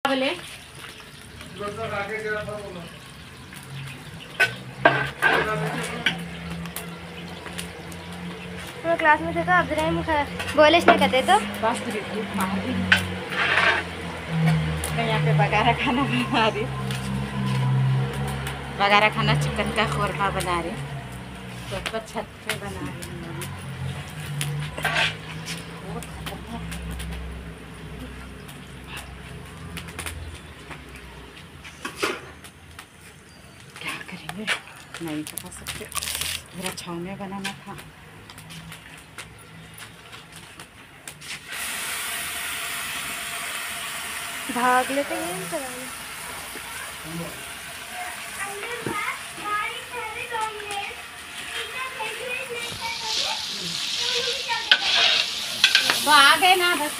बोले तो क्लास में थे तो अब जरा बोले इसने कहते तो बस मैं यहाँ पे बघारा खाना बना रही, बघारा खाना चिकन का खोरमा बना रही, तो ऊपर छत पे बना रही हूँ। क्या करेंगे नहीं बता सकते, मेरा छावनी बनाना था। भाग लेते हैं तो आ गए ना बस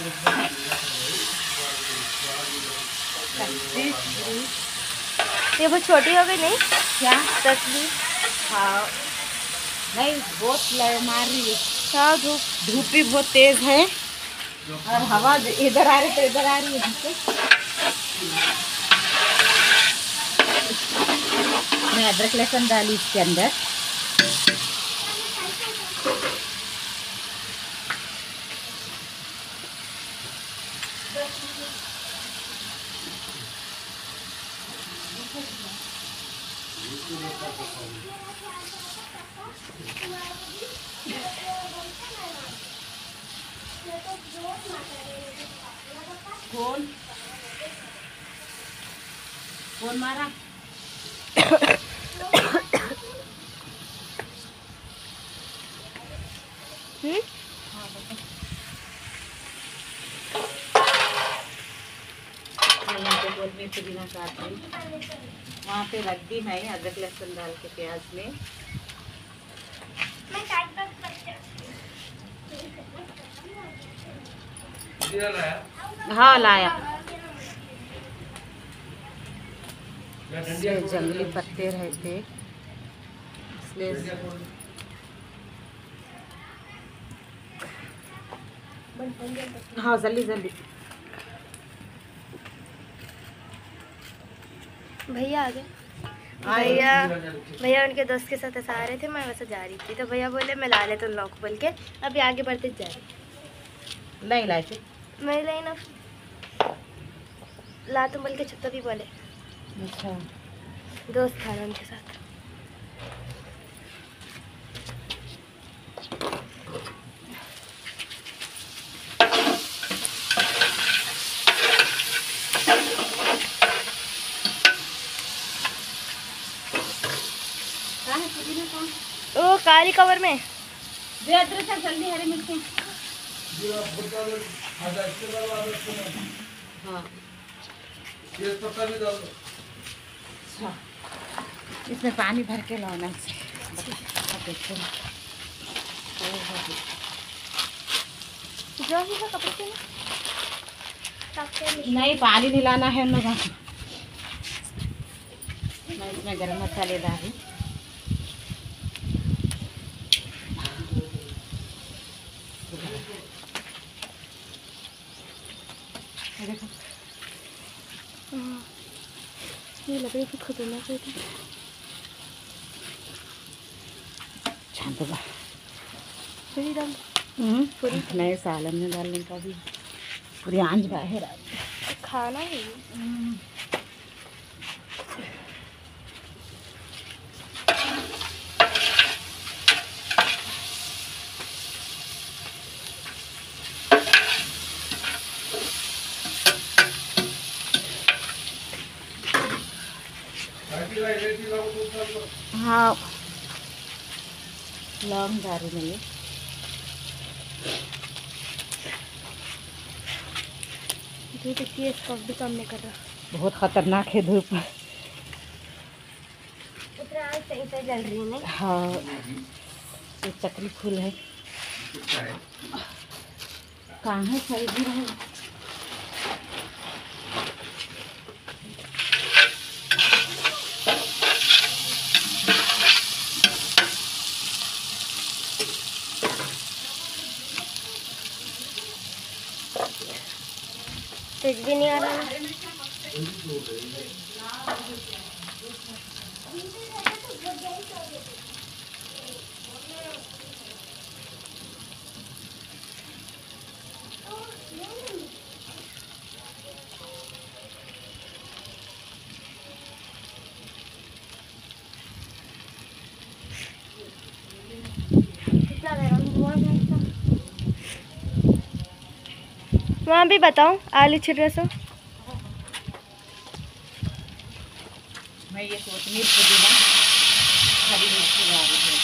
ये बहुत छोटी हो गई नहीं क्या तस्वीर। हाँ नहीं बहुत मार रही है। हाँ धूप भी बहुत तेज है और हवा इधर आ रही तो इधर आ रही है। मैं अदरक लहसुन डाली इसके अंदर। कौन मारा? पुदीना काट रही, वहाँ पे रख दी मैं अदरक लहसुन डाल के प्याज में। हाँ लाया। इसमें जंगली पत्ते रहते इसलिए हाँ जल्दी जल्दी। भैया आ गए। भैया उनके दोस्त के साथ ऐसा आ रहे थे, मैं वैसे जा रही थी तो भैया बोले मैं ला ले तो लौक बोल के अभी आगे बढ़ते जा रही। नहीं लाए थे मैं लाई ना ला तुम बोल के छत्ता भी बोले। अच्छा दोस्त था ना उनके साथ। ओ काली कवर में दे अदरक जल्दी हरी मिर्ची। हाँ अच्छा इसमें पानी भर के लाना से कपड़े नहीं पानी मिलाना है उन लोगों को। मैं इसमें गरम मसाले डाली। देखो ये लग रही थी खतरनाक थी। पूरी नए सालन में डालने का भी पूरी आंच बाहर आ खाना है। हाँ लौंग डाली मैंने। धूप इतनी है इसका भी काम नहीं कर रहा। बहुत खतरनाक है धूप। सही से जल रही है नहीं। हाँ ये चक्री फूल है कहाँ है सही भी रहे। तेज भी नहीं आ रहा। वहाँ भी बताओ आलू छिल रहे सो। मैं ये कोतमीर पुदीना हरी मिर्ची डाल रही हूँ।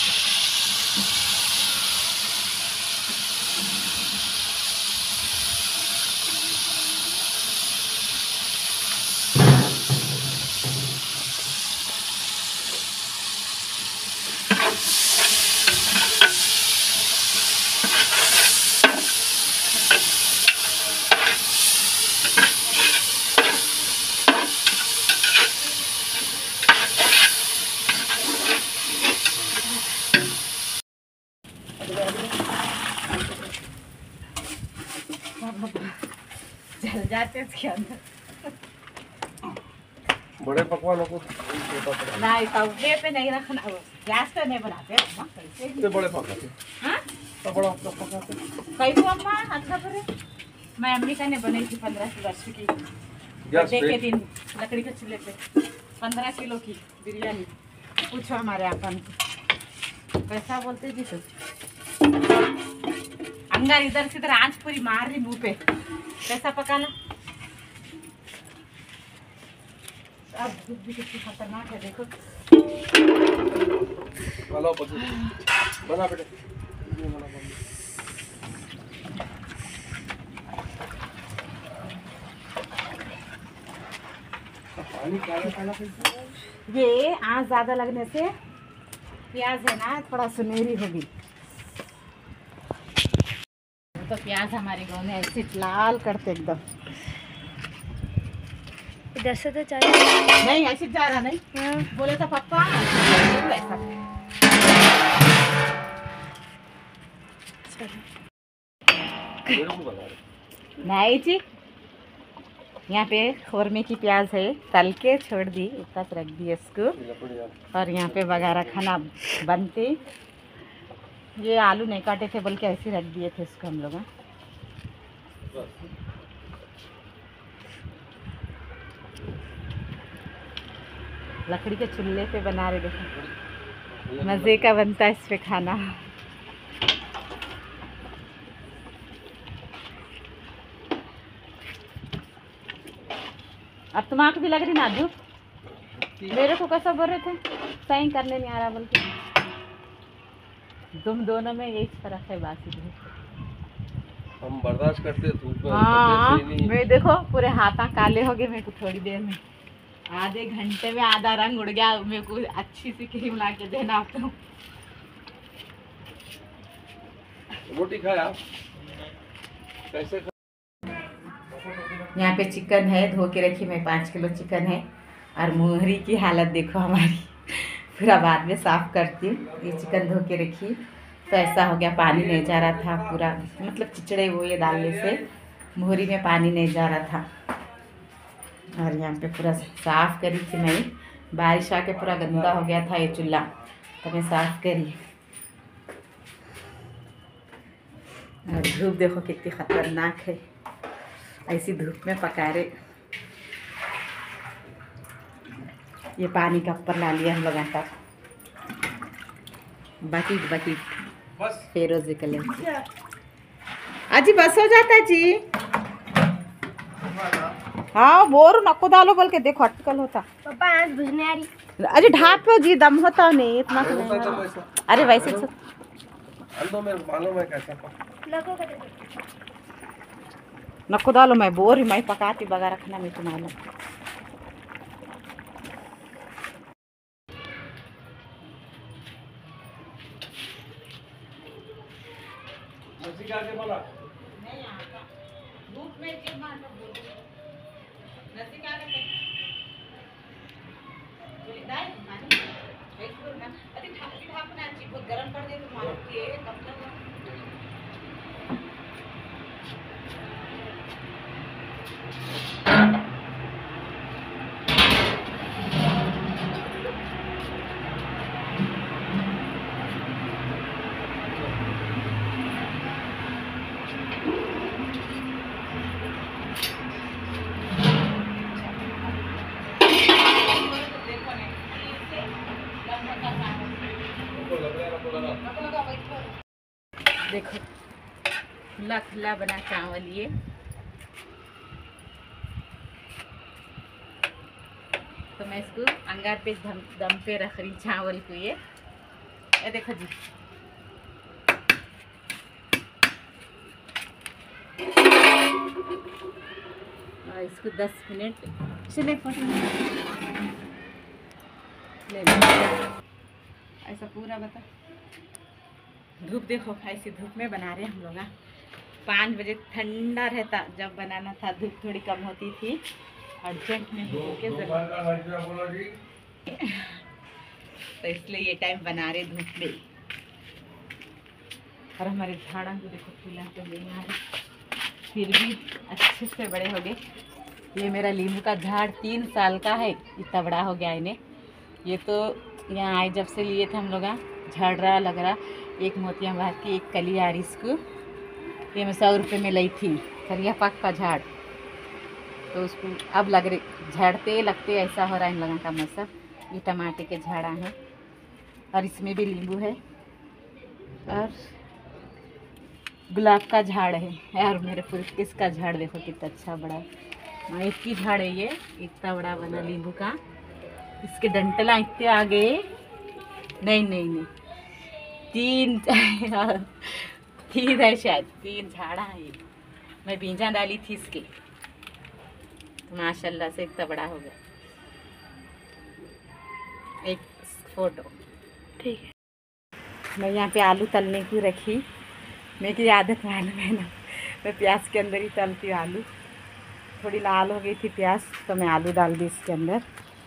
जल जाते इसके अंदर। बड़े पकवानों को नहीं तवे पे नहीं रखना, वो गैस पे नहीं बनाते अम्मा, कैसे तो बड़े पकाते हाँ तो बड़ा पकाते कई को अम्मा अच्छा करे। मैं अम्मी का ने बनाई थी 15 वर्ष की बर्थडे के दिन लकड़ी के चूल्हे पे 15 किलो की बिरयानी। पूछो हमारे आपन कैसा बोलते जी तो अंगार इधर से इधर आंच पूरी मार रही मुंह पे। कैसा पकाना? अब धूप भी कितनी खतरनाक है देखो। हेलो बना बेटे पानी काला ये आंच ज्यादा लगने से प्याज है ना थोड़ा सुनहरी होगी। तो प्याज हमारे गांव में ऐसे लाल करते एकदम। इधर से तो चल नहीं ऐसे जा रहा नहीं। हाँ। बोले तो पापा ऐसा नहीं जी। यहाँ पे खोरमे की प्याज है, तल के छोड़ दी, ऊपर रख दी इसको। और यहाँ पे वगैरह खाना बनते। ये आलू नहीं काटे थे बल्कि ऐसे रख दिए थे इसको हम लोग। लकड़ी के चूल्हे पे बना रहे, देखो मज़े का बनता है इस पे खाना। अब तुम आँख भी लग रही ना धूप। मेरे को कैसा बोल रहे थे सही करने नहीं आ रहा, बल्कि तुम दोनों में यही फर्क है बाकी धूप। हम बर्दाश्त करते धूप में। हाँ मैं देखो पूरे हाथा काले हो गए मेरे को थोड़ी देर में। आधे घंटे में आधा रंग उड़ गया। मेरे को अच्छी सी क्रीम ला के देना आप तो। रोटी खाया कैसे यहाँ पे चिकन है, धो के रखी मैं 5 किलो चिकन है। और मोहरी की हालत देखो हमारी। पूरा बाद में साफ करती हूँ। ये चिकन धो के रखी तो ऐसा हो गया, पानी नहीं जा रहा था पूरा, मतलब चिचड़े वो ये डालने से मोहरी में पानी नहीं जा रहा था। और यहाँ पे पूरा साफ करी थी मैं, बारिश आके पूरा गंदा हो गया था ये चूल्हा, तो मैं साफ करी। और धूप देखो कितनी खतरनाक है, ऐसी धूप में पका रहे। ये पानी का ऊपर ला लिया हम लोग आटा, बकेट बकेट बस फेरोजे कलर। अजी बस हो जाता जी। हाँ बोर नको डालो बोल के देखो अटकल होता। पापा आज भुजने आ रही। अरे ढापो जी, दम होता नहीं इतना तो नहीं होता। अरे वैसे तो अंदर में मालूम है कैसा लोगों को दे नको डालो, मैं बोर ही मैं पकाती बगा रखना मैं तुम्हारा। मछली क्या के बोला नहीं आता धूप में के मार बोल नसी का करते बोली दाई पानी एक बोल ना अरे ढापना चाहिए, बहुत गरम कर दे तो मार के कब तक देखो खुला खुला बना चावल ये। तो मैं इसको अंगार पे दम पे रख रही चावल को। ये देखो जी, और इसको 10 मिनट चले ले ऐसा पूरा बता। धूप देखो, ऐसी धूप में बना रहे हम लोग। 5 बजे ठंडा रहता, जब बनाना था धूप थोड़ी कम होती थी, अर्जेंट में हो के तो इसलिए ये टाइम बना रहे धूप में। और हमारे झाड़ा को देखो फूला तो नहीं आ रहे, फिर भी अच्छे से बड़े हो गए। ये मेरा नींबू का झाड़ 3 साल का है, इतना बड़ा हो गया इन्हें। ये तो यहाँ आए जब से लिए थे हम लोग, झड़ रहा लग रहा। एक मोतियाबाद की एक कली आ रही इसको, ये मैं 100 रुपये में ली थी, करिया पाक का झाड़। तो उसको अब लग रहे झड़ते लगते ऐसा हो रहा है इन लोगों का मौसम। ये टमाटर के झाड़ा हैं और इसमें भी नींबू है और गुलाब का झाड़ है। और मेरे फुलकिस का झाड़ देखो कितना अच्छा बड़ा है। एक ही झाड़ है ये, इतना बड़ा बना नींबू का। इसके डंटला इतने आ गए, नहीं 3 है शायद, 3 झाड़ा है ये। मैं बीजा डाली थी इसके, तो माशाल्लाह से इतना बड़ा हो गया। एक फोटो ठीक है। मैं यहाँ पे आलू तलने को रखी। मेरी आदत मालूम है ना, मैं प्याज के अंदर ही तलती हूँ आलू। थोड़ी लाल हो गई थी प्याज, तो मैं आलू डाल दी इसके अंदर।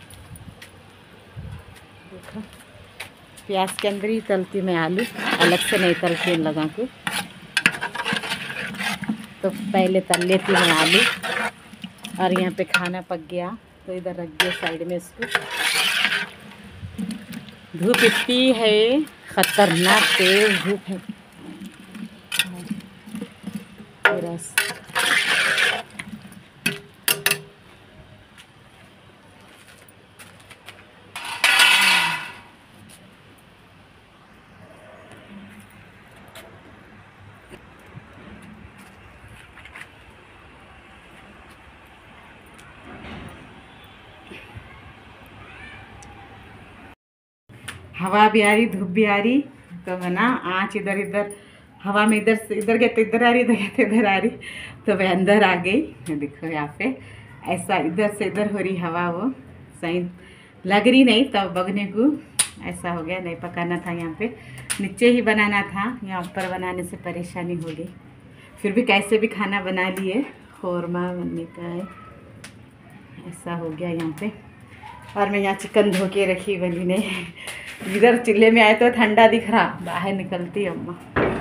देखो प्याज के अंदर ही तलती हूँ मैं आलू, अलग से नहीं तलती इन लोगों को। तो पहले तल लेती हूँ आलू। और यहाँ पे खाना पक गया तो इधर रख दिया साइड में इसको। धूप इतनी है, खतरनाक तेज धूप है पूरा। हवा भी आ रही, धूप भी आ रही, तो है ना आँच इधर इधर हवा में इधर से इधर गए तो इधर आ रही, इधर गए तो इधर आ रही। तो मैं अंदर आ गई। देखो यहाँ पे ऐसा इधर से इधर हो रही हवा, वो सही लग रही नहीं, तब बगने को ऐसा हो गया। नहीं पकाना था यहाँ पे, नीचे ही बनाना था, यहाँ ऊपर बनाने से परेशानी हो गई। फिर भी कैसे भी खाना बना लिए, खौरमा बनने का है, ऐसा हो गया यहाँ पे। और मैं यहाँ चिकन धो के रखी बली ने। इधर चूल्हे में आए तो ठंडा दिख रहा, बाहर निकलती अम्मा,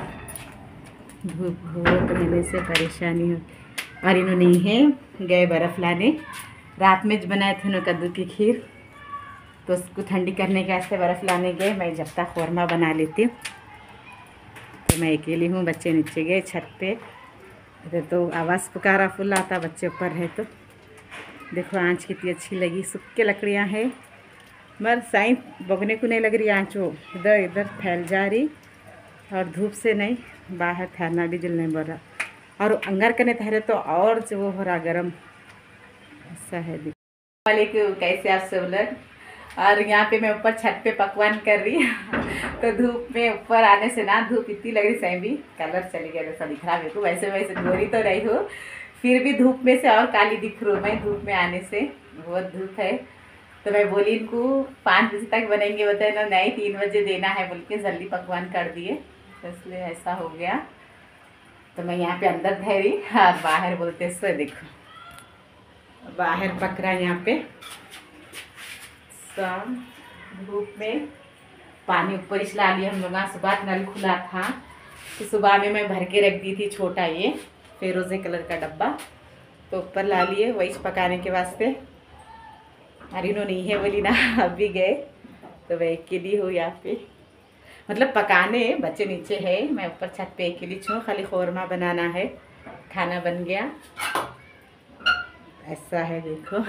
धूप रहने से परेशानी हो। और इन्होंने है गए बर्फ़ लाने। रात में बनाए थे उन्होंने कद्दू की खीर, तो उसको ठंडी करने के वास्ते बर्फ़ लाने गए। मैं जब तक खौरमा बना लेती हूँ। तो मैं अकेली हूँ, बच्चे नीचे गए छत पे। इधर तो आवाज़ पुकारा फुल आता, बच्चे ऊपर है। तो देखो आँच कितनी अच्छी लगी, सूखे लकड़ियाँ है, मगर साई बगने को नहीं लग रही आँच, वो इधर इधर फैल जा रही। और धूप से नहीं, बाहर ठहरना भी दिल नहीं बढ़ रहा। और अंगार करने ठहरे तो और जो वो हो रहा गर्म, ऐसा है। वालेकुम, कैसे आप सब लोग। और यहाँ पे मैं ऊपर छत पे पकवान कर रही। तो धूप में ऊपर आने से ना धूप इतनी लग रही, सही भी कलर चली गया जैसा दिख रहा मेरे को। वैसे वैसे गोरी तो नहीं हो, फिर भी धूप में से और काली दिख रही हूँ मैं। धूप में आने से बहुत धूप है। तो मैं बोली इनको 5 बजे तक बनेंगे, बताए ना नहीं 3 बजे देना है बोल के जल्दी पकवान कर दिए, तो इसलिए ऐसा हो गया। तो मैं यहाँ पे अंदर ठहरी और बाहर बोलते सो देखो बाहर पक रहा है। यहाँ पे सब धूप में पानी ऊपर इसला लिया हम लोग। सुबह नल खुला था, तो सुबह में मैं भर के रख दी थी छोटा ये फिरोज़े कलर का डब्बा, तो ऊपर ला लिए वही पकाने के वास्ते। और इन्होंने है बोली ना अभी गए, तो मैं अकेली हूँ यहाँ पे, मतलब पकाने बच्चे नीचे है, मैं ऊपर छत पे अकेली छूँ। खाली खौरमा बनाना है, खाना बन गया। ऐसा है देखो।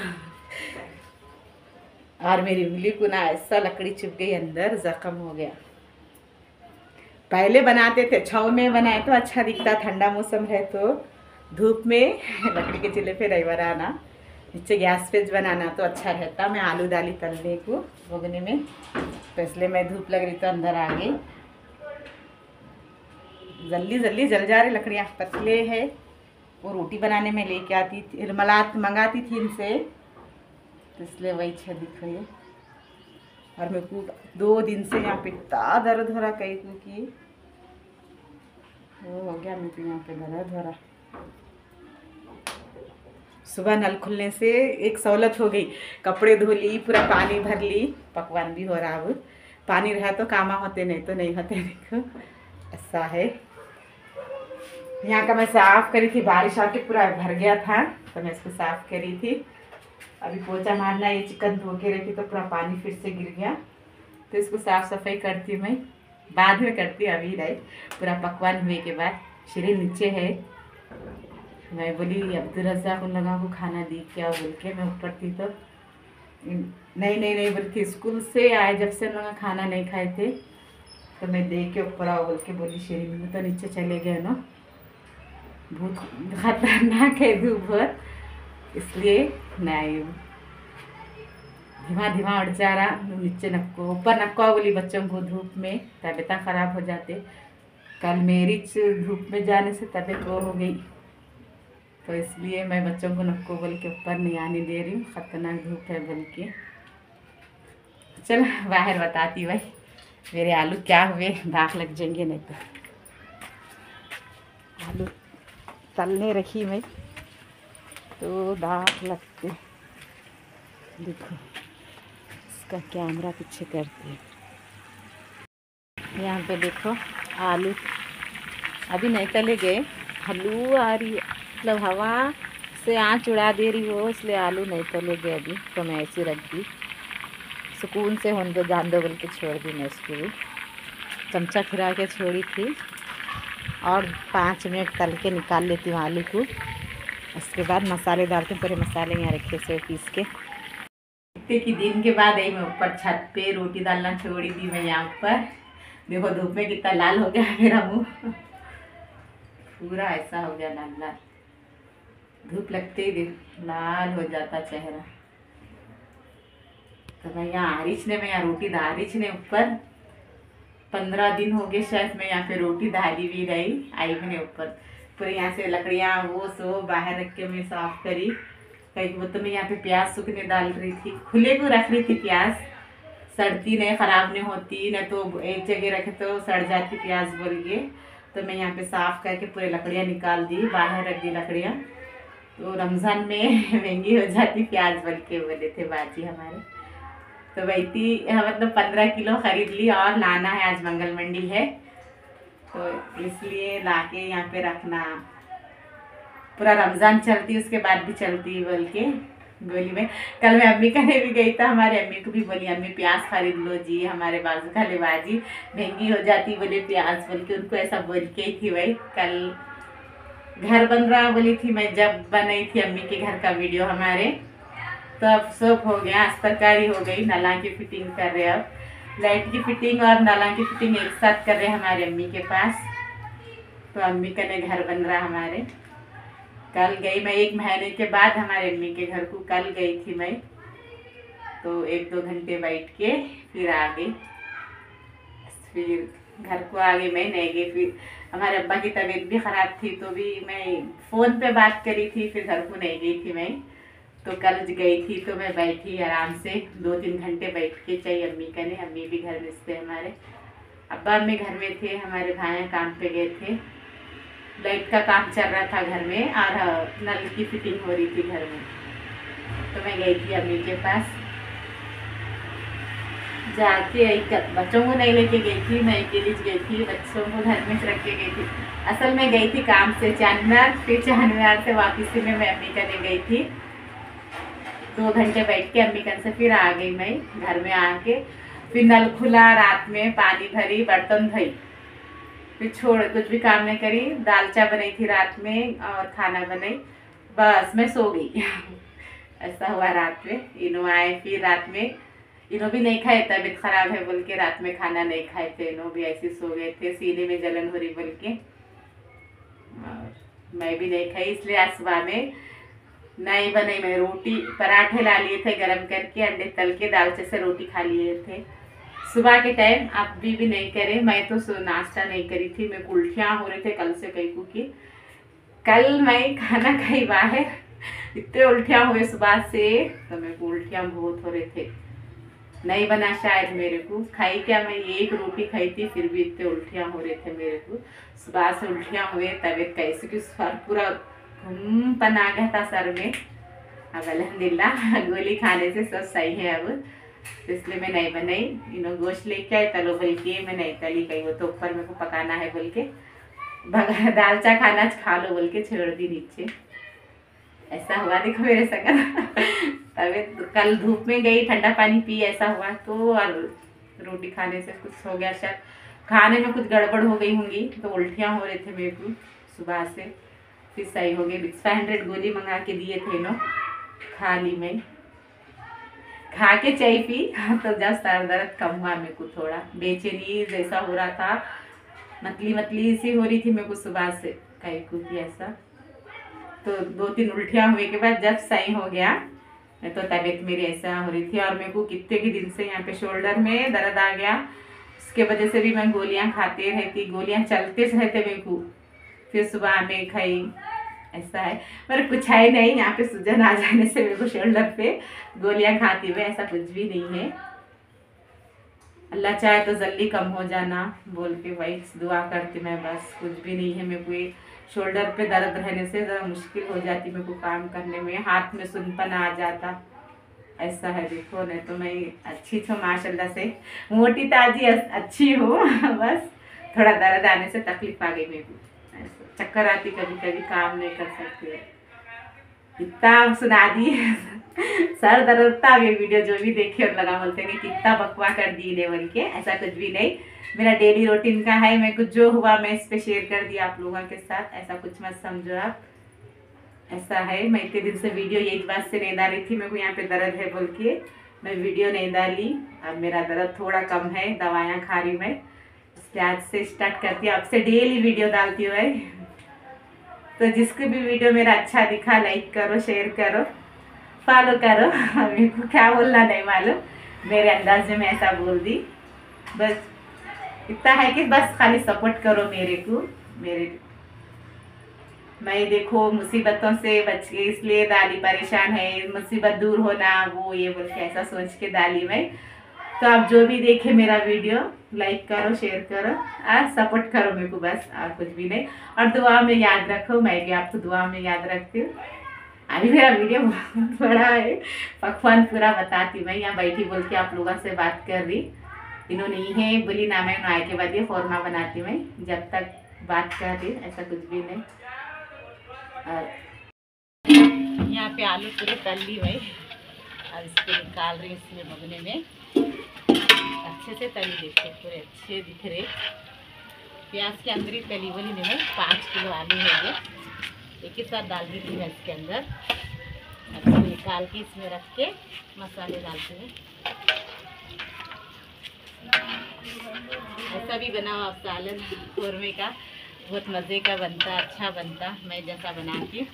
और मेरी उंगली को ना ऐसा लकड़ी चुभ गई अंदर, जख्म हो गया। पहले बनाते थे, छाव में बनाए तो अच्छा दिखता, ठंडा मौसम है तो धूप में लकड़ी के चूल्हे पे नहीं बनाना, नीचे गैस पे बनाना तो अच्छा रहता। मैं आलू डाली तलने को भगने में, तो इसलिए मैं धूप लग रही तो अंदर आ गई। जल्दी जल्दी जल जा रहे, लकड़ियाँ पतले है। वो रोटी बनाने में लेके आती थी, मंगाती थी इनसे, तो इसलिए वही छह दिख रही है। और मेरे को 2 दिन से यहाँ पे इतना दर्द हो रहा, कहीं की वो हो गया मेरे को यहाँ पे दर्द हो रहा। सुबह नल खुलने से एक सहूलत हो गई, कपड़े धो ली, पूरा पानी भर ली, पकवान भी हो रहा। अब पानी रहा तो कामा होते, नहीं तो नहीं होते। देखो ऐसा है। यहाँ का मैं साफ करी थी, बारिश आके पूरा भर गया था तो मैं इसको साफ करी थी। अभी पोछा मारना, ये चिकन धो के रखी तो पूरा पानी फिर से गिर गया, तो इसको साफ सफाई करती मैं, बाद में करती, अभी नहीं। पूरा पकवान हुए के बाद श्री नीचे है, मैं बोली अब्दुल रज़ाक उन लोगों को खाना दी क्या बोल के, मैं ऊपर थी तो नहीं बोली थी, स्कूल से आए जब से उन लोग खाना नहीं खाए थे तो मैं देख के ऊपर आओ बोल के बोली श्री में, तो नीचे चले गए ना, बहुत खतरनाक है धूप भर, इसलिए नहीं धीमा धीमा उड़ जा रहा। नीचे नक्को ऊपर नक्को बोली बच्चों को धूप में तबीयत ख़राब हो जाते। कल मेरी धूप में जाने से तबीयत वो हो गई, तो इसलिए मैं बच्चों को नक्को बोल के ऊपर नहीं आने दे रही हूँ, ख़तरनाक धूप है बोल के। चल बाहर बताती भाई मेरे आलू क्या हुए, दाग लग जाएंगे नहीं तो। आलू तलने रखी मैं तो दाग लगते, देखो इसका कैमरा पीछे करती है। यहाँ पे देखो आलू अभी नहीं तले गए, आलू आ रही है, मतलब हवा से आँच उड़ा दे रही हो, इसलिए आलू नहीं तले गए अभी, तो मैं ऐसे रख दी, सुकून से होने दो, जान दो बोल के छोड़ दी मैं इसको भी। चमचा फिरा के छोड़ी थी और 5 मिनट तल के निकाल लेती हूँ आलू को। उसके बाद मसाले डालते हैं, पूरे मसाले यहाँ रखे से पीस के। इतने की दिन के बाद आई मैं ऊपर छत पे, रोटी डालना छोड़ी दी मैं यहाँ पर। देखो धूप में कितना लाल हो गया मेरा मुंह, पूरा ऐसा हो गया लाल लाल, धूप लगते ही लाल हो जाता चेहरा। तो मैं यहाँ आरिश ने, मैं यहाँ रोटी दारिश ने ऊपर 15 दिन हो गए शायद मैं यहाँ पे रोटी डाली भी रही, आई मैंने ऊपर पूरे यहाँ से लकड़ियाँ वो सो बाहर रख के मैं साफ करी। कहीं वो तो मैं यहाँ पे प्याज सूखने डाल रही थी, खुले को रख रही थी, प्याज सड़ती नहीं, ख़राब नहीं होती, न तो एक जगह रखे तो सड़ जाती प्याज बोल के। तो मैं यहाँ पे साफ करके पूरे लकड़ियाँ निकाल दी, बाहर रख दी लकड़ियाँ, तो रमज़ान में महंगी हो जाती प्याज बोल के बोले थे बाजी हमारे। तो वही मतलब 15 किलो ख़रीद ली और लाना है, आज मंगल मंडी है तो इसलिए लाके यहाँ पे रखना, पूरा रमज़ान चलती उसके बाद भी चलती बोल के बोली मैं। कल मैं अम्मी कहने भी गई था, हमारे अम्मी को भी बोली अम्मी प्याज खरीद लो जी, हमारे बाजू का लेबाजी महंगी हो जाती बोले प्याज बोल के, उनको ऐसा बोल के ही थी। भाई कल घर बन रहा बोली थी मैं, जब बनाई थी अम्मी के घर का वीडियो हमारे, तो अब सब हो गया, अस्तरकारी हो गई, नला की फिटिंग कर रहे, अब लाइट की फिटिंग और नला की फिटिंग एक साथ कर रहे हमारे अम्मी के पास। तो अम्मी का ने घर बन रहा हमारे। कल गई मैं 1 महीने के बाद हमारे अम्मी के घर को, कल गई थी मैं, तो 1-2 घंटे बैठ के फिर आ गई, फिर घर को आ गई मैं, नहीं गई। फिर हमारे अब्बा की तबीयत भी ख़राब थी तो भी मैं फ़ोन पे बात करी थी, फिर घर को नहीं गई थी मैं। तो कल गई थी तो मैं बैठी आराम से 2-3 घंटे बैठ के, चाहिए अम्मी का ने, अम्मी भी घर में थे हमारे, अब्बा अम्मी घर में थे, हमारे भाई काम पे गए थे, लाइट का काम चल रहा था घर में और नल की फिटिंग हो रही थी घर में। तो मैं गई थी अम्मी के पास, जाके बच्चों को नहीं लेके गई थी, मैं अकेली गई थी, बच्चों को घर में रख के गई थी। असल में गई थी काम से चांदनार, फिर चांदनार से वापस में मैं अम्मी का गई थी, 2 घंटे बैठ के अम्मी कन से फिर आ गई मैं घर में। आके फिर नल खुला, रात में पानी भरी, बर्तन धोई, फिर छोड़ कुछ भी काम नहीं करी, दाल चा बनाई थी रात में और खाना बनाई, बस मैं सो गई। ऐसा हुआ रात में। इनो आए फिर रात में इन्हों भी नहीं खाए, तबीयत खराब है बोल के रात में खाना नहीं खाए थे, इन्हों भी ऐसे सो गए थे, सीने में जलन हो रही बोल के। और मैं भी नहीं खाई, इसलिए आज सुबह में नहीं बनाई। मैं रोटी पराठे ला लिए थे गरम करके, अंडे तल के दालचे से रोटी खा लिए थे सुबह के टाइम। आप भी नहीं करे, मैं तो नाश्ता नहीं करी थी, मेरे को उल्टियाँ हो रहे थे कल से कहीं को की। कल मैं खाना खाई बाहर, इतने उल्टियाँ हुए सुबह से, तो मेरे को उल्टियाँ बहुत हो रहे थे। नहीं बना शायद मेरे को, खाई क्या मैं एक रोटी खाई थी, फिर भी इतने उल्टियाँ हो रहे थे मेरे को। सुबह से उल्टियाँ हुए, तबीयत कैसे कि सर पूरा घूमपन आ गया था सर में। अब अल्हम्दुलिल्लाह गोली खाने से सब सही है अब, तो इसलिए मैं नहीं बनाई। इन्हों गोश्त लेके आए तलो बोल के, मैं नहीं तली कहीं, वो तो ऊपर मेरे को पकाना है बोल के, दालचा खाना खा लो बोल के छोड़ दी नीचे। ऐसा हुआ देखो मेरे संग। तबीयत कल धूप में गई, ठंडा पानी पी, ऐसा हुआ तो, और रोटी खाने से कुछ हो गया, शायद खाने में कुछ गड़बड़ हो गई होंगी, तो उल्टियाँ हो रहे थे मेरे को सुबह से। फिर सही हो गई, 500 गोली मंगा के दिए थे इन्हों, खा ली मैं, खा के चाय पी, तो जब सर दर्द कम हुआ मेरे को, थोड़ा बेचैनी जैसा हो रहा था, मतली सी हो रही थी मेरे को सुबह से कहीं को की ऐसा। तो 2-3 उल्टियाँ हुए के बाद जब सही हो गया, तो तबीयत मेरी ऐसा हो रही थी। और मेरे को कितने के दिन से यहाँ पे शोल्डर में दर्द आ गया, उसके वजह से भी मैं गोलियाँ खाते रहती, गोलियाँ चलते रहते मेरे को। फिर सुबह में खाई, ऐसा है, पर कुछ है नहीं, यहाँ पे सूजन आ जाने से मेरे को शोल्डर पे गोलियां खाती हुए, ऐसा कुछ भी नहीं है। अल्लाह चाहे तो जल्दी कम हो जाना बोल के भाई दुआ करती मैं, बस कुछ भी नहीं है। मेरे को ये शोल्डर पे दर्द रहने से ज़रा मुश्किल हो जाती मेरे को काम करने में, हाथ में सुनपन आ जाता, ऐसा है देखो। नहीं तो मैं अच्छी थी माशाल्लाह से, मोटी ताजी अच्छी हूँ, बस थोड़ा दर्द आने से तकलीफ आ गई मेरे को, चक्कर आती, कभी कभी काम नहीं कर सकती। इतना सुना दी सर दर्द था। ये वीडियो जो भी देखे और लगा बोलते हैं कि कितना बकवा कर दी लेवल के, ऐसा कुछ भी नहीं, मेरा डेली रूटीन का है। मैं कुछ जो हुआ मैं इस पे शेयर कर दिया आप लोगों के साथ, ऐसा कुछ मत समझो आप, ऐसा है। मैं इतने दिन से वीडियो यही बात से नहीं डाली थी, मेरे को यहाँ पे दर्द है बोल के मैं वीडियो नहीं डाली। अब मेरा दर्द थोड़ा कम है, दवाइयाँ खा रही मैं, इसलिए आज से स्टार्ट करती हूँ, आपसे डेली वीडियो डालती हूँ। तो जिसको भी वीडियो मेरा अच्छा दिखा लाइक करो, शेयर करो, फॉलो करो। मेरे को क्या बोलना नहीं मालूम, मेरे अंदाज में मैं ऐसा बोल दी, बस इतना है कि बस खाली सपोर्ट करो मेरे को। मैं देखो मुसीबतों से बच गई, इसलिए डाली, परेशान है, मुसीबत दूर होना वो ये बोल के ऐसा सोच के डाली मैं। तो आप जो भी देखे मेरा वीडियो लाइक करो, शेयर करो और सपोर्ट करो मेरे को, बस और कुछ भी नहीं। और दुआ में याद रखो, मैं भी आपको दुआ में याद रखती हूँ। अभी मेरा वीडियो बहुत बड़ा है, पकवान पूरा बताती मैं, यहाँ बैठी बोल के आप लोगों से बात कर रही। इन्होंने है बोली ना, मैं आए के बाद ये फौरमा बनाती मैं, जब तक बात कर रही, ऐसा कुछ भी नहीं। और यहाँ पे आलू पूरे तल ली मैं, और इसको निकाल रही इसमें भगने में, अच्छे से तली, देखो पूरे अच्छे दिख रहे, प्याज के अंदर ही तली वाली नहीं, 5 किलो आलू है ये, एक ही साथ डाल दी थी मैं इसके अंदर। अब इसको निकाल के इसमें रख के मसाले डालते हैं। ऐसा भी बनाओ आप सालन कौरमे का, बहुत मज़े का बनता, अच्छा बनता, मैं जैसा बनाती हूँ।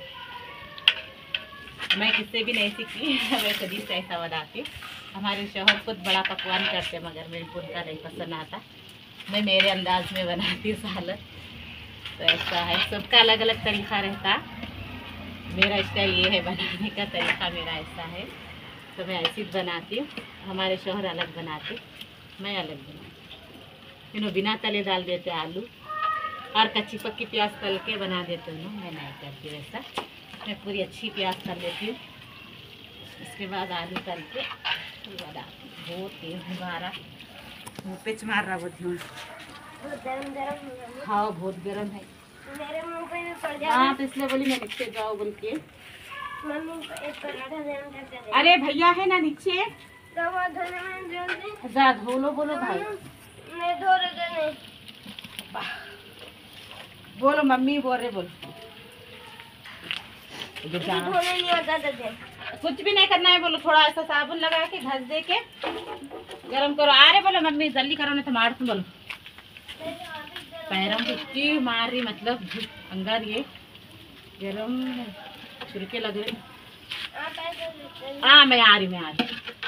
मैं किससे भी नहीं सीखी, मैं खुद ही से ऐसा बनाती हूँ। हमारे शौहर खुद बड़ा पकवान करते हैं, मगर मेरे को उनका नहीं पसंद आता, मैं मेरे अंदाज में बनाती हूँ सालन। तो ऐसा है, सबका अलग अलग तरीका रहता, मेरा स्टाइल ये है बनाने का तरीका, मेरा ऐसा है, तो मैं ऐसी बनाती हूँ। हमारे शौहर अलग बनाते, मैं अलग बनाती। इन्हों बिना तले डाल देते आलू, और कच्ची पक्की प्याज तल के बना देते हूँ, मैं नहीं करती वैसा, मैं पूरी अच्छी प्याज तल लेती हूँ, उसके बाद आलू तल के बनाती हूँ। बहुत तेज हमारा मुँह पे मार रहा, बहुत हाँ बहुत गर्म है मेरे मुंह पे भी पड़ जाए। हाँ, तो इसलिए बोली मैं नीचे जाओ बोल के। मम्मी एक पराठा देना करके दे। अरे भैया है ना नीचे, तो वो धोने में जल्दी जा धोलो, बोलो भाई, मैं धो रहे नहीं। बोलो मम्मी बोल रहे, बोल इधर जाना। धोने नहीं होता था कुछ भी नहीं करना है, बोलो थोड़ा ऐसा साबुन लगा के घस दे के गरम करो। आ रहे बोलो मम्मी जल्दी करो नहीं तो मार तुम बोलो। पैरों को इतनी मार रही, मतलब अंगार ये गरम छिड़के लग रहे। हाँ मैं आ रही।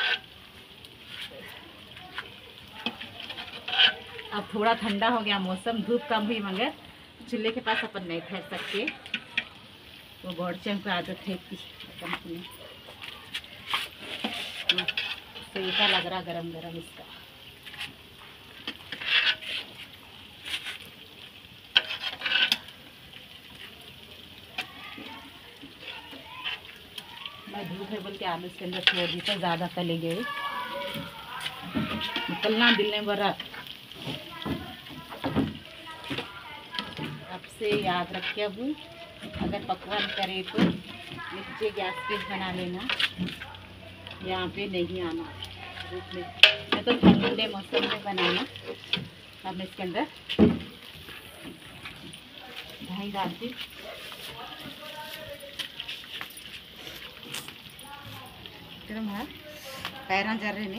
अब थोड़ा ठंडा हो गया मौसम, धूप कम हुई, मगर चूल्हे के पास अपन नहीं ठहर सकते, वो गौड़चन को आदत है कि सेका लग रहा गरम गरम इसका। मैं धूप है बोल के आलू इसके अंदर छोड़ दी तो ज़्यादा तले गए, निकलना दिल नहीं भर रहा। अब से याद रखिए, अब अगर पकवान करे तो नीचे गैस पे बना लेना, यहाँ पे नहीं आना धूप में, मैं तो ठंडे मौसम में बनाना। अब मैं इसके अंदर दही डालती, गरम है पैरा जर रहे नहीं।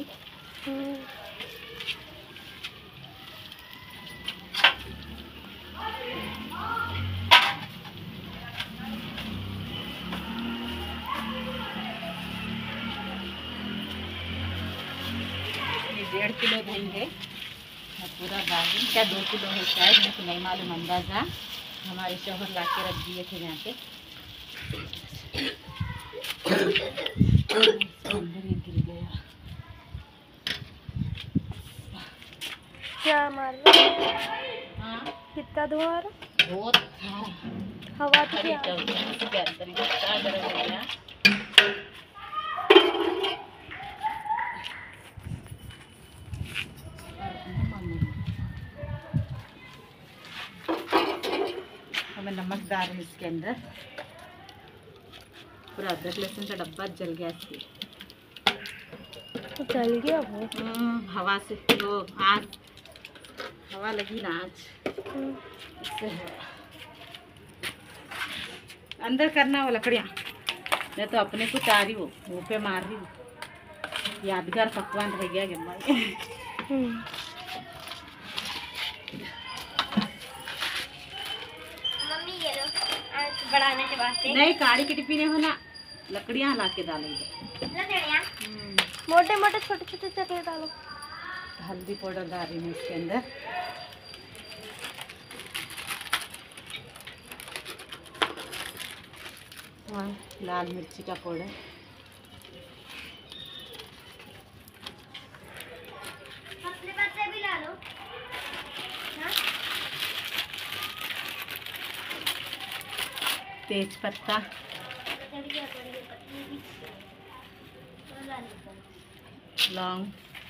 ये 1.5 किलो दही है, पूरा डाल क्या 2 किलो है शायद, मुझे नहीं मालूम अंदाज़ा, हमारे शोहर ला के रख दिए थे यहाँ पे। अंदर ही गिर गया। क्या मार रहा? हाँ कितना धुआं आ रहा? बहुत हवा तो अरे क्या? इसके अंदर इतना गर्म हो गया। मैं नमक डाल रही इसके अंदर, पूरा अदरक लहसुन का डब्बा जल गया इसके। तो चल गया वो। हवा से तो आज हवा लगी ना आज, इससे है। अंदर करना वो लकड़ियाँ, मैं तो अपने को चाह रही हूँ, मुँह पे मार रही हूँ। यादगार पकवान रह गया गम्मा। बढ़ाने के वास्ते नहीं काड़ी की टिप्पी नहीं होना, लकड़ियाँ ला के डालेंगे। मोटे मोटे छोटे छोटे चकले डालो। हल्दी पाउडर डाल रही हूँ इसके अंदर, और लाल मिर्ची का पाउडर, भी ला लो। तेज पत्ता, लौंग,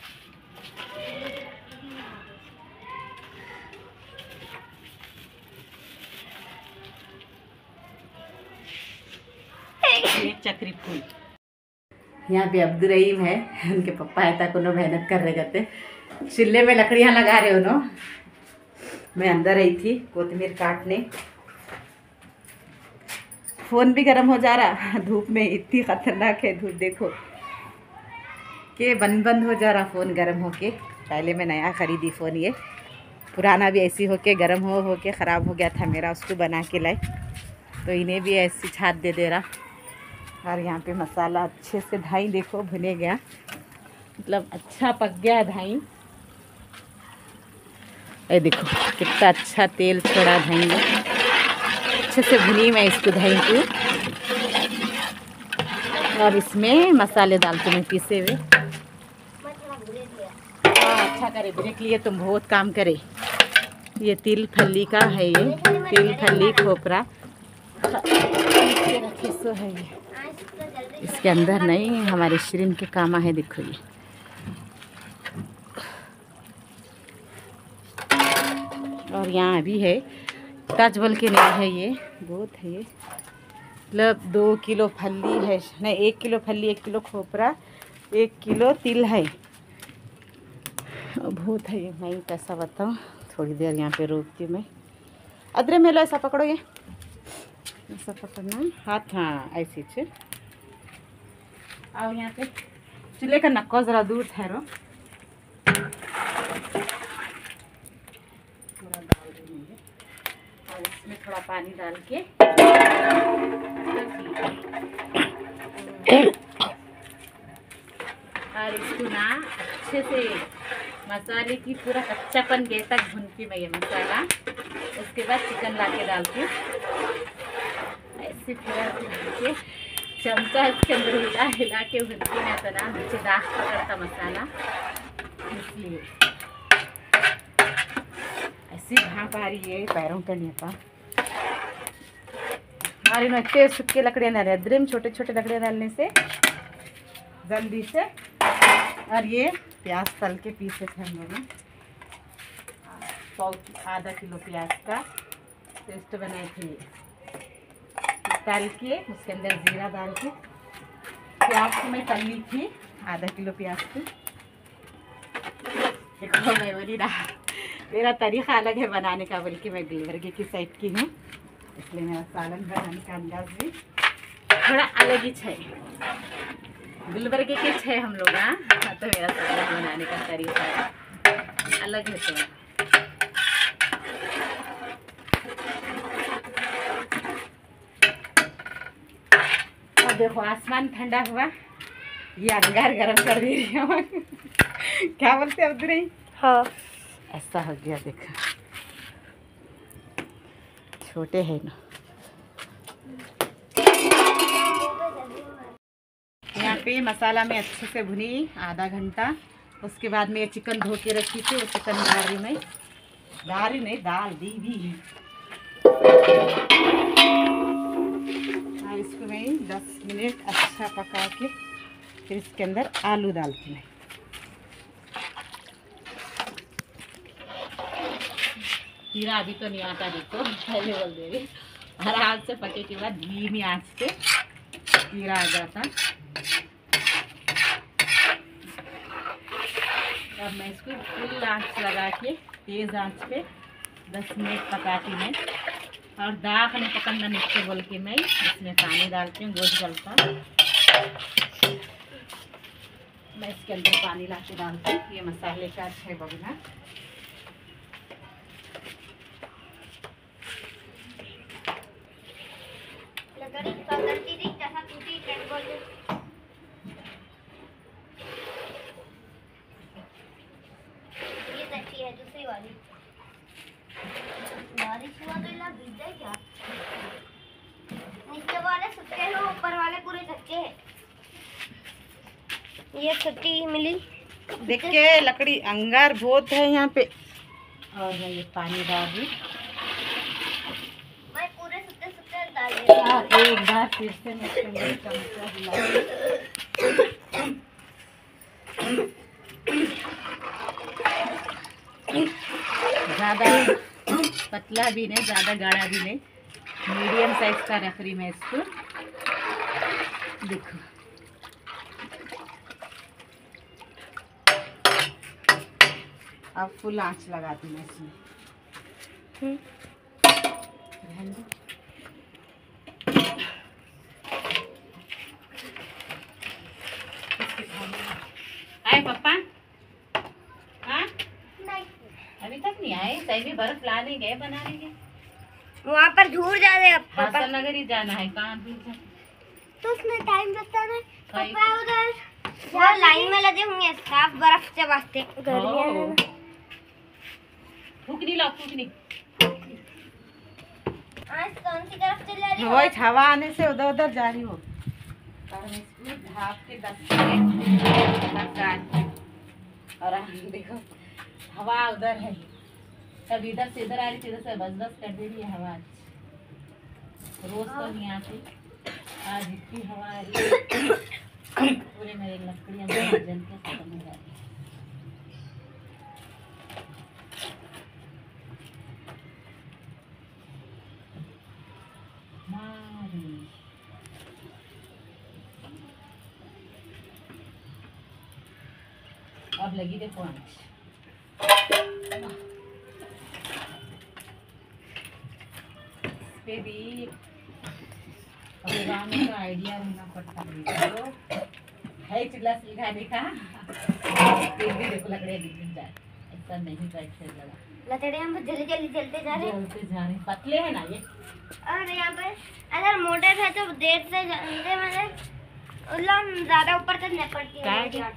एक चक्री फूल। यहाँ पे अब्दुल रहीम है, उनके पप्पा है तक उन्होंने मेहनत कर रहे करते, चूल्हे में लकड़ियाँ लगा रहे उन्होंने। मैं अंदर रही थी कोतमीर काटने, फ़ोन भी गर्म हो जा रहा धूप में, इतनी ख़तरनाक है धूप, देखो कि बंद हो जा रहा फ़ोन गर्म होके। पहले मैं नया ख़रीदी फ़ोन, ये पुराना भी ऐसी होके गर्म हो के ख़राब हो गया था मेरा, उसको बना के लाई, तो इन्हें भी ऐसी छात दे रहा। और यहाँ पे मसाला अच्छे से धाई देखो भुने गया, मतलब अच्छा पक गया धाई। ये देखो कितना अच्छा तेल छोड़ा धाई में, अच्छे से भुनी मैं इसको धाई को। और इसमें मसाले डालते मैं पीसे हुए। हाँ अच्छा करे, ब्रेक लिए तुम बहुत काम करे। ये तिल फली का है, ये तिल फली खोपरा रखे सो है ये, इसके अंदर नहीं हमारे शरीर के कामा है। देखो ये और यहाँ भी है टच बोल के नहीं है, ये बहुत है, ये मतलब 2 किलो फली है, नहीं 1 किलो फली, 1 किलो खोपरा, 1 किलो तिल है, बहुत है ये। मैं कैसा बताऊँ, थोड़ी देर यहाँ पे रोकती हूँ मैं। अदरक मेला ऐसा पकड़ो, ये ऐसा पकड़ना हाथ, हाँ ऐसे से। आओ यहाँ पे चूल्हे का नक्का ज़रा दूर ठहरो। पूरा डाल देंगे और इसमें थोड़ा पानी डाल के और इसको ना अच्छे से मसाले की पूरा कच्चापन गए तक भूनती मैं ये मसाला। उसके बाद चिकन ला के डालती हूँ ऐसे पूरा भून के, चमचा इसके अंदर हिला हिला के भूनती मैं, तो ना नीचे दाग पकड़ता मसाला, इसलिए ऐसी भाप आ रही है पैरों पे नेता। हमारे में इतने सूखे लकड़ियाँ डाले, अदरे में छोटे छोटे लकड़ियाँ डालने से जल्दी से। और ये प्याज तल के पीसे थे हम लोगों, आधा किलो प्याज का पेस्ट बनाए थे। डाल के उसके अंदर जीरा डाल के प्याज को मैं तल ली थी, आधा किलो प्याज की। देखो मैं बोली ना मेरा तरीका अलग है बनाने का, बल्कि मैं गुलबर्गे की साइड की हूँ, इसलिए मेरा सालन बनाने का अंदाज भी थोड़ा अलग ही है। गुलबर्गे के छः हम लोग, हाँ, तो मेरा सालन बनाने का तरीका अलग है थोड़ा। अब देखो आसमान ठंडा हुआ, ये अंगार गरम कर दे रही है। क्या बोलते हैं अब्दुल? हाँ ऐसा हो गया, देखो छोटे हैं ना। यहाँ पे मसाला में अच्छे से भुनी आधा घंटा। उसके बाद में ये चिकन धो के रखी थी, वो चिकन डाल रही मैं, डाल दी भी। और इसको मैं 10 मिनट अच्छा पका के फिर इसके अंदर आलू डालती मैं। हीरा अभी तो नहीं आता, देखो पहले बोल दे रही, आराम से पके के बाद धीमी आंच पे हीरा आ जाता। अब मैं इसको फुल आंच लगा के तेज आंच पे 10 मिनट पकाती मैं। और दाग नहीं पकड़ना नीचे बोल के मैं इसमें पानी डालती हूँ, गोश्त जलता। मैं इसके अंदर पानी ला के डालती हूँ, ये मसाले का अच्छा है बगना। दूसरी वाली बारिश हुआ तो इला भीग जाए क्या? नीचे वाले सूखे हैं, ऊपर वाले पूरे कच्चे हैं। ये छुट्टी मिली, देख के लकड़ी अंगार बहुत है यहाँ पे। और मैं ये पानी डाल दी, मैं पूरे सूखे सूखे डाल दिए। एक बार फिर से मैं इसके अंदर चमचा हिला ज़्यादा पतला भी नहीं, ज़्यादा गाढ़ा भी नहीं, मीडियम साइज का रख रही मैं इसको। देखो अब फुल आंच लगाती मैं इसमें। आए पापा? हाँ अभी तक नहीं आए, सही भी बर्फ लाने गए बनाने के। वहाँ पर दूर जा रहे हैं पापा, हासन नगर ही जाना है। कहाँ दूर जाना? तो उसमें टाइम लगता है कहीं पापा। उधर वो लाइन में लगे होंगे साफ बर्फ से वास्ते। ओ। फूकनी लो, फूकनी। आज कौन सी तरफ चल रही वो हवा आने से उधर उधर जा रही हो। भाप के 10 मिनट और देखो हवा उधर है, तब इधर से इधर आ रही थी, इधर से बस बस कर दे रही है हवा। रोज तो नहीं आती, आज इतनी हवा आ रही है, पूरे मेरे लकड़ियाँ जल के खत्म हो जा रही है। अब लगी देखो आंच। पे भी गाँव में तो आइडिया रहना पड़ता है तो है चूल्हा सिलगाने का फिर भी देखो लकड़ियाँ गिर जाए ऐसा नहीं बैठे लगा लकड़े हम जल्दी जल्दी चलते जा रहे हैं। जलते जा रहे हैं पतले है ना ये और यहाँ पर अगर मोटे थे तो देर से जलते मतलब ज़्यादा ऊपर तक नहीं पड़ती है।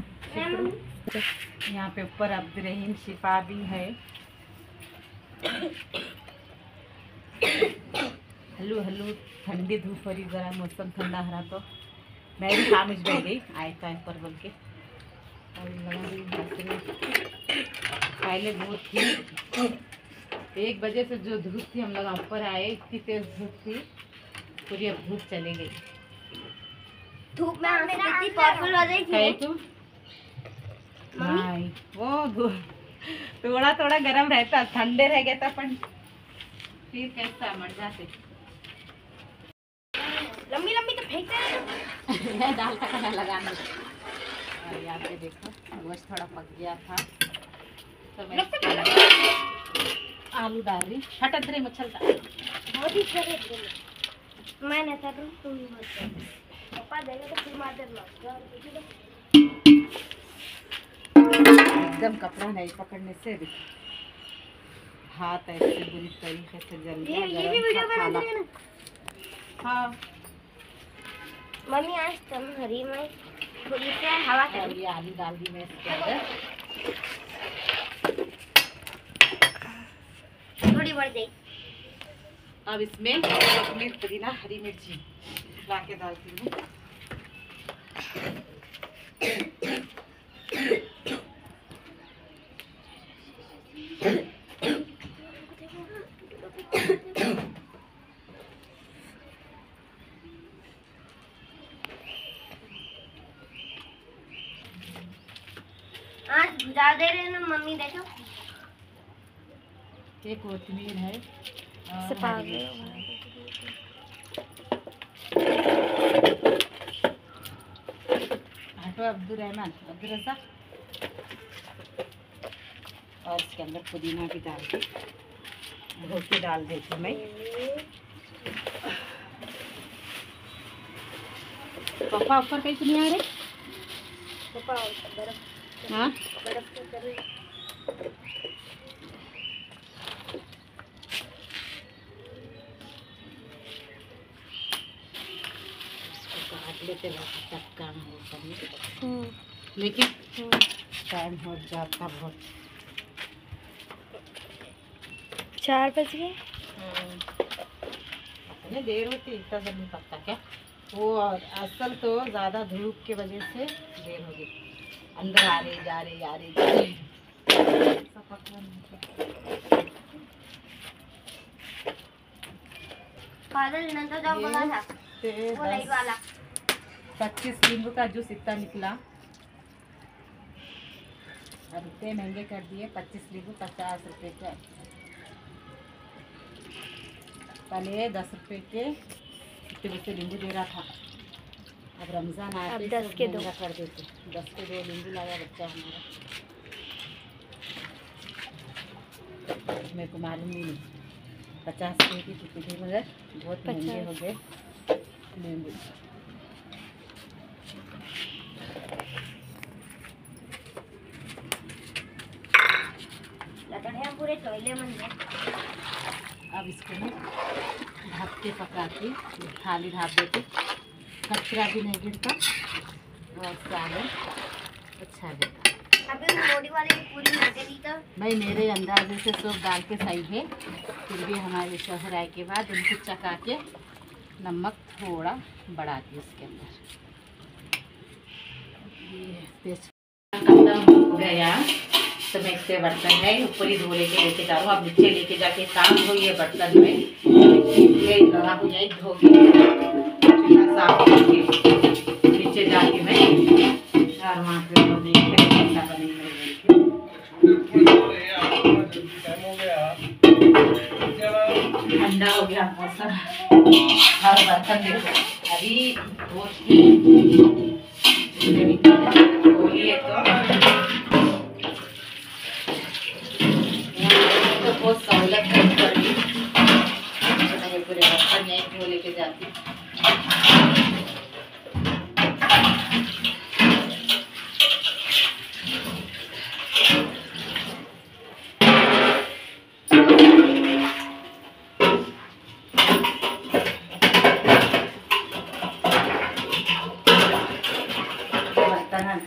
यहाँ पे ऊपर अब्दुल रहीम शिफा भी है। हल्लू हल्लू ठंडी धूप हो रही जरा मौसम ठंडा हो रहा तो मैं भी खामोश बैठ गई आए था ऊपर बोल के और लगा रही पहले धूप थी 1 बजे से जो धूप थी हम लोग ऊपर आए इतनी तेज धूप थी पूरी अब धूप चली गई। धूप में हमें कितनी पावरफुल हो गई थी तू नहीं वो धूप थोड़ा थोड़ा गर्म रहता ठंडे रह गया था पर फिर कैसा मर जाते लंबी लंबी तो फेंकते हैं दाल का खाना लगाने और यहाँ पे देखो गोश्त थोड़ा पक गया था तो मैं आलू डाल रही फटत रही मच्छलता बहुत ही मैं नहीं था तुम पापा देगा तो फिर मार देना एकदम कपड़ा नहीं पकड़ने से भी हाथ ऐसे बुरी तरीके से जल गया ये भी वीडियो बना गरम देंगे ना। हाँ मम्मी आज तुम हरी में थोड़ी सी हवा और कर ये आलू डाल दी मैं इसके अंदर थोड़ी बढ़ गई। अब इसमें कोथिमीर पुदीना हरी मिर्ची ला के डालती हूँ। आज भुजा दे रहे हैं ना मम्मी देखो ये कोथिमीर है और सपा हरी मिर्ची। हटो अब्दुल रज़ाक और इसके अंदर पुदीना भी डाल के धो के डाल देती मैं। पापा ऊपर कहीं तो नहीं आ रहे पापा बर्फ हाँ बर्फ तो कर रहे काट लेते सब काम हो लेकिन टाइम हो जाता बहुत 4 बज गए। ये देर होती इतना जब नहीं पकता क्या वो और असल तो ज़्यादा धूप की वजह से देर हो गई अंदर आ रही जा रही आ रही जा रही बादल ने तो जब बोला था वो नहीं वाला 25 नींबू का जूस इतना निकला अब इतने महंगे कर दिए 25 नींबू 50 रुपये का पहले 10 रुपये के इतने से नींबू दे रहा था अब रमज़ान आया अब 10 के 2 कर देते 10 के 2 नींबू लाया बच्चा हमारा मेरे को मालूम ही नहीं 50 रुपये की कितनी थी मगर बहुत महंगे हो गए नींबू। पूरे टोयले मन में अब इसको मैं ढक के पकाती थाली ढाप देती कचरा भी नहीं गिरता और सालन अच्छा रहता। अभी मोड़ी वाली पूरी लगे दी तो भाई मेरे अंदाजे से सब डाल के सही है फिर भी हमारे शोहर आए के बाद उनको चका के नमक थोड़ा बढ़ाती उसके अंदर ये तेज खत्म गया तो मैं इससे बर्तन है ऊपर ही धो लेके जा रहा हूँ अब नीचे लेके जाके काम हो ये बर्तन में ये लगा हो जाए धो के साफ करके नीचे जाके मैं और वहाँ पे ऐसा ठंडा हो गया मौसम और बर्तन देखो अभी तो बहुत सहूलत है पूरे बर्तन नहीं धो लेके जाती बर्तन है।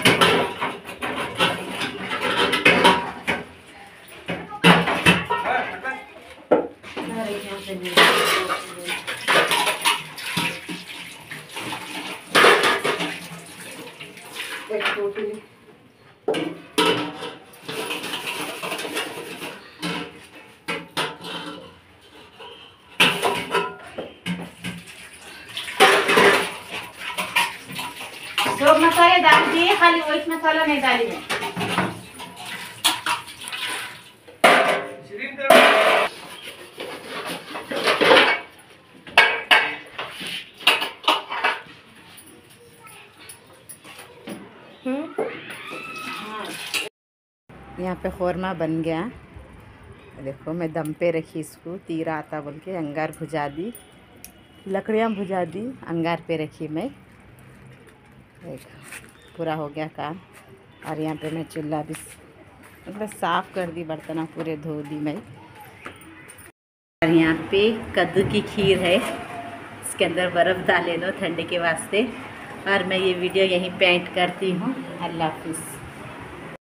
अरे यहाँ पे भी एक टोकरी। सब मसाले डाल दिए, खाली व्हाइट मसाला नहीं डाली है। यहाँ पे खौरमा बन गया। देखो मैं दम पे रखी इसको, तीरा आता बोल के अंगार भुजा दी, लकड़ियाँ भुजा दी, अंगार पे रखी मैं। देखो पूरा हो गया काम। और यहाँ पे मैं चूल्हा भी मतलब साफ़ कर दी, बर्तन पूरे धो दी मैं। और यहाँ पे कद्दू की खीर है, इसके अंदर बर्फ़ डाले लो ठंडे के वास्ते। और मैं ये वीडियो यहीं पे एंड करती हूँ। अल्लाह हाफिज़।